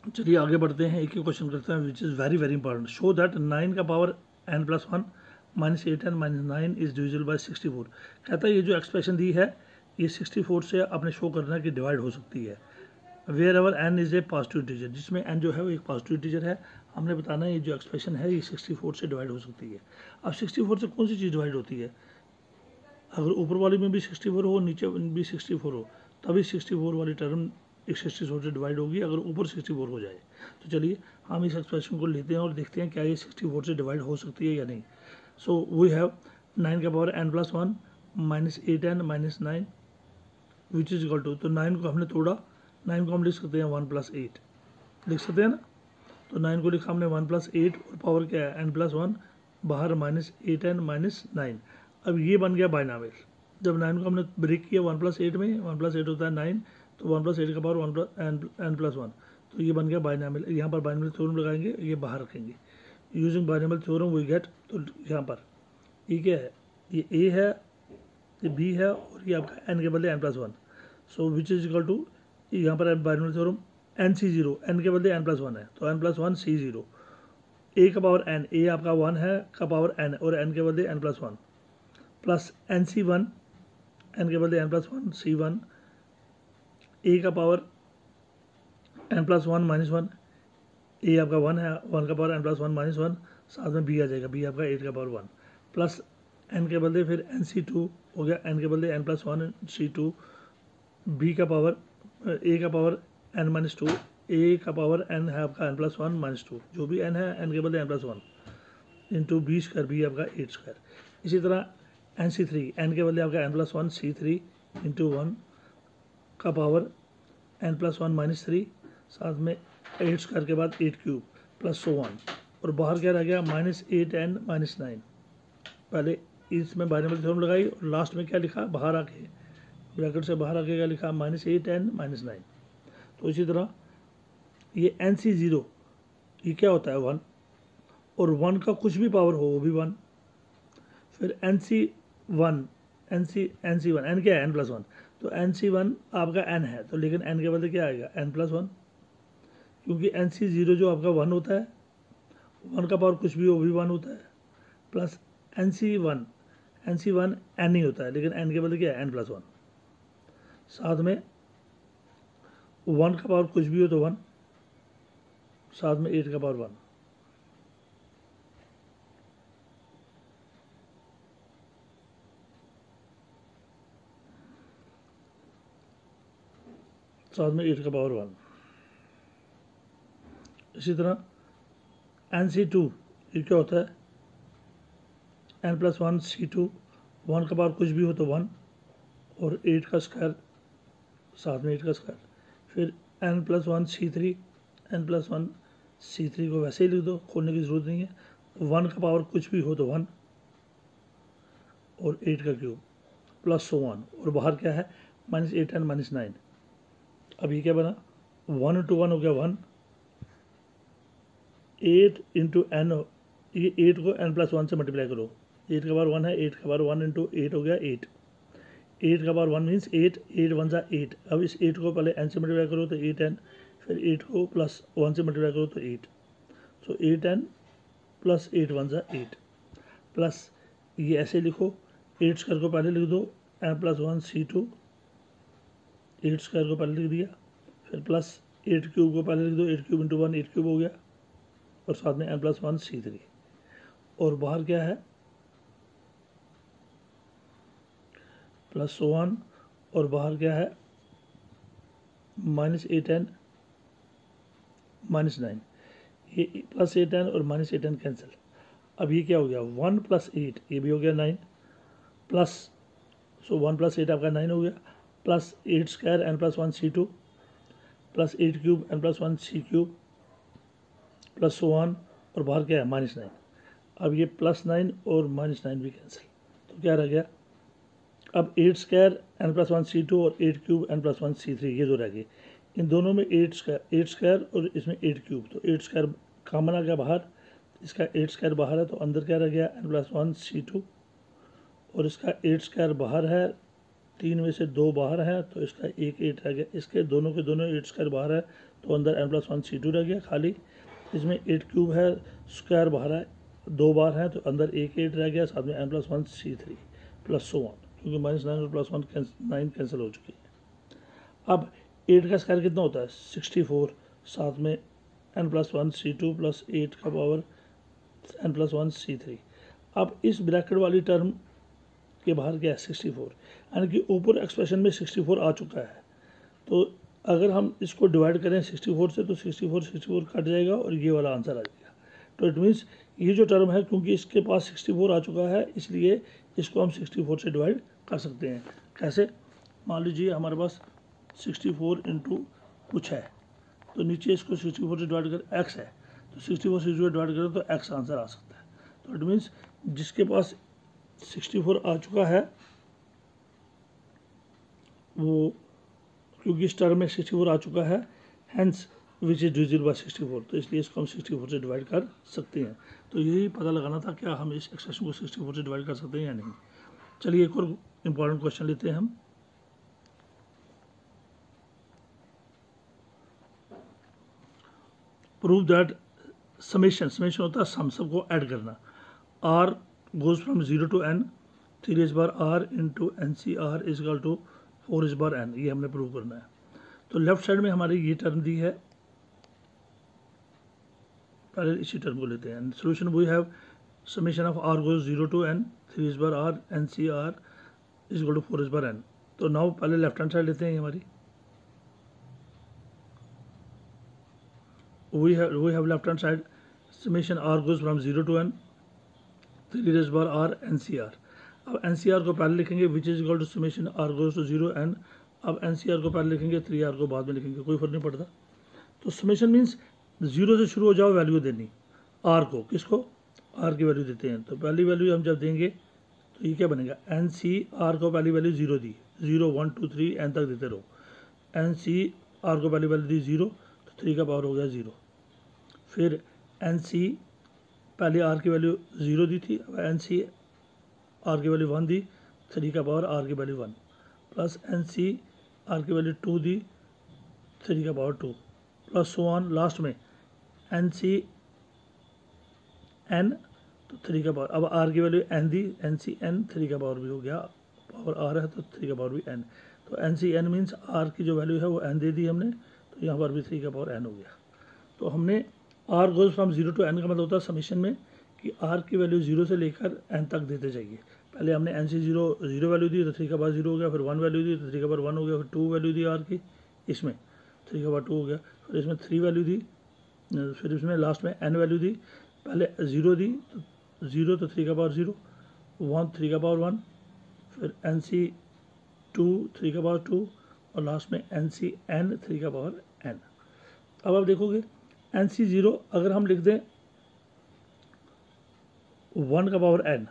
चलिए आगे बढ़ते हैं, एक ही क्वेश्चन करते हैं which is very very important. Show that 9 का power n+1 minus 8n minus 9 is divisible by 64। कहता है ये जो एक्सप्रेशन दी है ये 64 से आपने शो करना है कि डिवाइड हो सकती है। Wherever n is a positive integer, जिसमें n जो है वो एक पॉजिटिव इंटीजर है, हमने बताना है ये जो एक्सप्रेशन है ये 64 से डिवाइड हो सकती है। अब 64 से कौन सी चीज़ डिवाइड होती है? अगर ऊपर वाली में भी 64 हो, नीचे भी 64 हो, तभी 64 वाली टर्म 64 से डिवाइड होगी, अगर ऊपर 64 हो जाए। तो चलिए हम इस एक्सप्रेशन को लेते हैं और देखते हैं क्या ये 64 से डिवाइड हो सकती है या नहीं। सो वी हैव 9 का power n+1 minus 8n minus 9 which is equal to, तो 9 को हमने तोड़ा, 9 को हम लिख सकते हैं 1+8 लिख सकते हैं ना। तो 9 को लिखा हमने 1+8 और पावर क्या है n+1, बाहर माइनस 8n माइनस 9। अब ये बन गया बाइनॉमियल। जब 9 को हमने ब्रेक किया 1+8 में, 1+8 होता है 9, तो 1+8 का पावर n+1, तो ये बन गया बाइनॉमियल। यहाँ पर बाइनॉमियल थ्योरम लगाएंगे, ये बाहर रखेंगे। Using binomial theorem we get, तो यहाँ पर ये क्या है, ये a है, ये b है और ये आपका n के बदले n+1। So which is equal to, यहाँ पर बाइनॉमियल थ्योरम nc0, n के बदले n+1 है तो n+1 c0, a का पावर n, a आपका 1 है का पावर n और n के बदले n+1 प्लस nc1, n के बदले n+1 c1, a का पावर n+1 माइनस 1, a आपका 1 है, 1 का पावर n+1 माइनस 1, साथ में b आ जाएगा, b आपका 8 का पावर 1 प्लस n के बदले फिर nc2 हो गया, n के बदले n+1 c2, b का पावर a का पावर n माइनस 2, a का पावर n है आपका n+1 माइनस 2, जो भी n है n के बदले n+1 into b square, b आपका 8 स्क्वायर। इसी तरह nc3, n के बदले आपका n+1 c3 इंटू 1 का पावर n+1 माइनस 3, साथ में 8 स्क्वायर के बाद 8 क्यूब प्लस सो 1, और बाहर क्या रह गया माइनस 8n माइनस 9। पहले इसमें बाइनॉमियल थ्योरम लगाई और लास्ट में क्या लिखा, बाहर आके ब्रैकेट से बाहर आके क्या लिखा, माइनस 8n माइनस 9। तो इसी तरह ये nc0 ये क्या होता है 1, और 1 का कुछ भी पावर हो वो भी 1। फिर nc1, nc1 n क्या है n+1, तो nc1 आपका n है, तो लेकिन n के बदले क्या आएगा n+1, क्योंकि nc0 जो आपका 1 होता है, 1 का पावर कुछ भी हो वो भी 1 होता है, प्लस nc1 n ही होता है, लेकिन n के बदले क्या है n+1, साथ में 1 का पावर कुछ भी हो तो 1, साथ में 8 का पावर 1। साथ में 8 का पावर 1। इसी तरह nc2 ये क्या होता है n+1 c2, 1 का पावर कुछ भी हो तो 1 और 8 का स्क्वायर, साथ में 8 का स्क्वायर। फिर n+1 c3, n+1 c3 को वैसे ही लिख दो, खोलने की ज़रूरत नहीं है। 1 का पावर कुछ भी हो तो 1 और 8 का क्यूब प्लस सो 1, और बाहर क्या है माइनस 8n माइनस 9। अब ये क्या बना, 1 इंटू 1 हो गया 1, 8 इंटू n, ये 8 को n+1 से मल्टीप्लाई करो, 8 का पावर 1 है, 8 का पावर 1 इंटू 8 हो गया 8, 8 का पावर 1 मीन्स 8, 8 1 सा 8। अब इस 8 को पहले n से मल्टीप्लाई करो तो 8n, फिर 8 को प्लस 1 से मल्टीप्लाई करो तो 8, तो 8n प्लस 8 1 सा 8, प्लस ये ऐसे लिखो, 8 स्क्वायर को पहले लिख दो n+1 c2, 8 स्क्वायर को पहले लिख दिया, फिर प्लस 8 क्यूब को पहले लिख दो, 8 क्यूब इंटू 1 8 क्यूब हो गया, और साथ में n+1 c3, और बाहर क्या है प्लस 1, और बाहर क्या है माइनस 8n माइनस 9, ये प्लस 8n और माइनस 8n कैंसिल। अब ये क्या हो गया 1 प्लस 8, ये भी हो गया 9, प्लस सो 1 प्लस 8 आपका 9 हो गया, plus 8 square n+1 c2 plus 8 cube n+1 c3 plus 1, और बाहर क्या है माइनस 9। अब ये प्लस 9 और माइनस 9 भी कैंसिल, तो क्या रह गया, अब 8 स्क्वायर n+1 c2 और 8 क्यूब n+1 c3 ये दो रह गए, इन दोनों में 8 स्क्वायर और इसमें 8 क्यूब, तो 8 स्क्वायर कॉमन आ गया बाहर, इसका 8 स्क्वायर बाहर है, तो अंदर क्या रह गया n+1 c2, और इसका 8 स्क्वायर बाहर है, 3 में से 2 बाहर है, तो इसका 1 8 रह गया, इसके दोनों के दोनों 8 स्क्वायर बाहर है, तो अंदर n+1 C2 रह गया खाली। इसमें 8 क्यूब है, स्क्वायर बाहर है, 2 बार है, तो अंदर एक 8 रह गया, साथ में n+1C3 प्लस सो ऑन, क्योंकि -9 और +1 9 कैंसिल हो चुकी है। अब 8 का स्क्वायर कितना होता है 64, साथ में n+1C2 प्लस 8 का पावर n+1C3। अब इस ब्रैकेट वाली टर्म के बाहर क्या है 64, यानी कि ऊपर एक्सप्रेशन में 64 आ चुका है। तो अगर हम इसको डिवाइड करें 64 से तो 64 कट जाएगा और ये वाला आंसर आ जाएगा। तो इट मीन्स ये जो टर्म है, क्योंकि इसके पास 64 आ चुका है, इसलिए इसको हम 64 से डिवाइड कर सकते हैं। कैसे? मान लीजिए हमारे पास 64 इंटू कुछ है, तो नीचे इसको 64 से डिवाइड कर x है, तो 64 से डिवाइड करें तो x आंसर आ सकता है। तो इट मीन्स जिसके पास 64 आ चुका है वो, क्योंकि इस टर्म में 64 आ चुका है, hence which is divisible by 64, तो इसलिए इसको हम 64 से डिवाइड कर सकते हैं। तो यही पता लगाना था क्या हम इस एक्सप्रेशन को 64 से डिवाइड कर सकते हैं या नहीं। चलिए एक और इम्पॉर्टेंट क्वेश्चन लेते हैं हम। प्रूव दैट समेशन होता है सम, सबको ऐड करना। r goes from 0 to n 3 बार r into NCR is equal to 4 बार n, ये हमने प्रूव करना है। तो लेफ्ट साइड में हमारी ये टर्म दी है, पहले इसी टर्म को लेते हैं। Solution we have summation of r goes 0 to n 3 बार r NCR is equal to 4 बार n। तो नाउ पहले लेफ्ट हैंड साइड लेते हैं हमारी, we have left hand side summation r goes from 0 to n 3 बार r NCR। अब NCR को पहले लिखेंगे which is equal to summation r goes to 0 n। अब NCR को पहले लिखेंगे, 3r को बाद में लिखेंगे, कोई फर्क नहीं पड़ता। तो समेशन मीन्स 0 से शुरू हो जाओ, वैल्यू देनी r को, किसको r की वैल्यू देते हैं। तो पहली वैल्यू हम जब देंगे तो ये क्या बनेगा NCR को पहली वैल्यू 0 दी, 0 1 2 3 n तक देते रहो। NCR को पहली वैल्यू दी 0, 3 का पावर हो गया 0। फिर NC पहले r की वैल्यू 0 दी थी, अब NC r की वैल्यू 1 दी, 3 का पावर r की वैल्यू 1, प्लस NC r की वैल्यू 2 दी, 3 का power 2, plus so on. Last में NC n तो 3 का पावर, अब r की वैल्यू n दी, NC n 3 का पावर भी हो गया, पावर r है तो 3 का पावर भी n। तो NC n मीन्स r की जो वैल्यू है वो n दे दी हमने, तो यहाँ पर भी 3 का पावर n हो गया। तो हमने r goes from 0 to n का मतलब होता है समीशन में कि r की वैल्यू 0 से लेकर n तक देते जाइए। पहले हमने NC 0 वैल्यू दी तो 3 का पावर 0 हो गया, फिर 1 वैल्यू दी तो 3 का पावर 1 हो गया, फिर 2 वैल्यू दी r की, इसमें 3 का पावर 2 हो गया, फिर इसमें 3 वैल्यू दी, फिर इसमें लास्ट में n वैल्यू दी। पहले 0 दी तो 0 तो 3 का पावर 0, 1 3 का पावर 1, फिर NC 2 3 का पावर 2, और लास्ट में NC n 3 का पावर n। अब आप देखोगे NC 0 अगर हम लिख दें 1 का पावर n,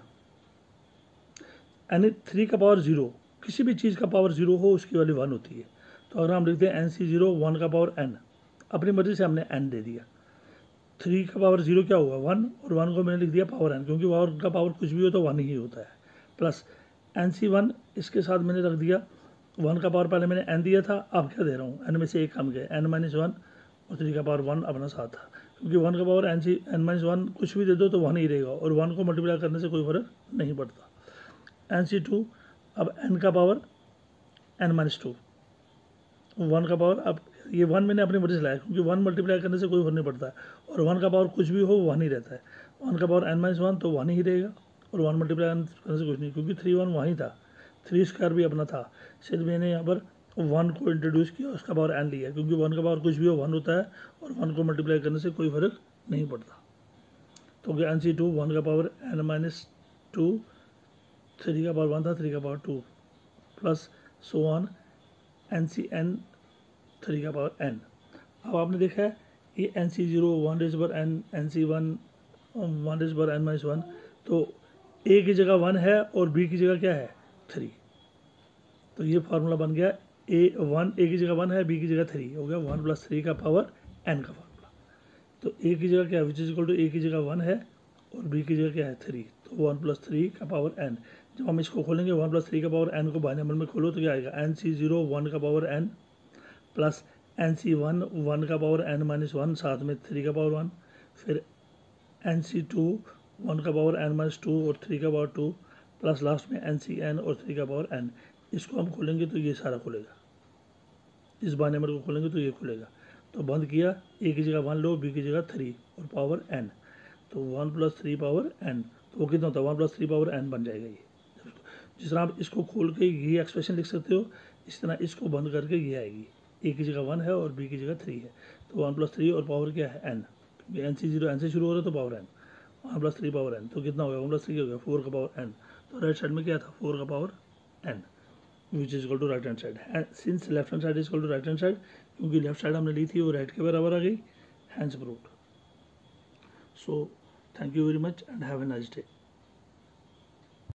यानी 3 का पावर 0, किसी भी चीज़ का पावर 0 हो उसकी वैल्यू 1 होती है। तो अगर हम लिखते हैं NC 0 1 का पावर n, अपनी मर्जी से हमने n दे दिया। 3 का पावर 0 क्या हुआ 1, और 1 को मैंने लिख दिया पावर n, क्योंकि पावर का पावर कुछ भी हो तो 1 ही होता है। प्लस NC 1 इसके साथ मैंने रख दिया, 1 का पावर पहले मैंने n दिया था, अब क्या दे रहा हूँ n में से एक कम गया, n-1, और 3 का पावर 1 अपना साथ था, क्योंकि 1 का पावर n-1 कुछ भी दे दो तो 1 ही रहेगा, और 1 को मल्टीप्लाई करने से कोई फर्क नहीं पड़ता। NC 2 अब n का पावर n-2, 1 का पावर, अब ये 1 मैंने अपनी मर्जी से लाया, क्योंकि 1 मल्टीप्लाई करने से कोई फर्क नहीं पड़ता है, और 1 का पावर कुछ भी हो 1 ही रहता है। 1 का पावर n-1 तो 1 ही रहेगा, और 1 मल्टीप्लाई करने से कुछ नहीं, क्योंकि 3 1 वहीं था, 3 स्क्वायर भी अपना था, सिर्फ मैंने यहाँ पर 1 को इंट्रोड्यूस किया, उसका पावर n लिया, क्योंकि 1 का पावर कुछ भी हो 1 होता है, और 1 को मल्टीप्लाई करने से कोई फर्क नहीं पड़ता। तो क्या NC 2 1 का पावर n-2, 3 का पावर 1 था, 3 का power 2, plus so on NC n 3 का पावर n। अब आपने देखा है ये NC 0 1 रेज़ पर n, NC 1 1 रेज़ पर n-1, तो a की जगह 1 है और b की जगह क्या है 3। तो ये फार्मूला बन गया a की जगह 1 है, b की जगह 3 हो गया, 1 + 3 का पावर n का फार्मूला। तो a की जगह क्या है which is equal to a की जगह 1 है और b की जगह क्या है 3, तो 1 + 3 का पावर n। जब हम इसको खोलेंगे 1 + 3 का पावर n को बाइनरी नंबर में खोलो तो क्या आएगा NC 0 1 का पावर n प्लस NC1 1 का पावर n माइनस 1 साथ में 3 का पावर 1, फिर NC2 1 का पावर n माइनस 2 और 3 का पावर 2, प्लस लास्ट में NCN और 3 का पावर n। इसको हम खोलेंगे तो ये सारा खुलेगा, इस बार नंबर को खोलेंगे तो ये खुलेगा। तो बंद किया, ए की जगह 1 लो, बी की जगह 3 और पावर n, तो 1 + 3 पावर n, तो वो कितना होता है 1 + 3 पावर n बन जाएगा ये। जिस तरह आप इसको खोल के ये एक्सप्रेशन लिख सकते हो, इस तरह इसको बंद करके ये आएगी, ए की जगह 1 है और बी की जगह 3 है, तो 1 + 3 और पावर क्या है n, NC0 n से शुरू हो रहा है तो पावर n, 1 + 3 पावर n, तो कितना हो गया 1 + 3 हो गया 4 का पावर n। तो राइट साइड में क्या था 4 का power n, which is equal to right hand side. Since left hand side is equal to right hand side, क्योंकि लेफ्ट साइड हमने ली थी वो राइट के बराबर आ गई, hence proved. So thank you very much and have a nice day.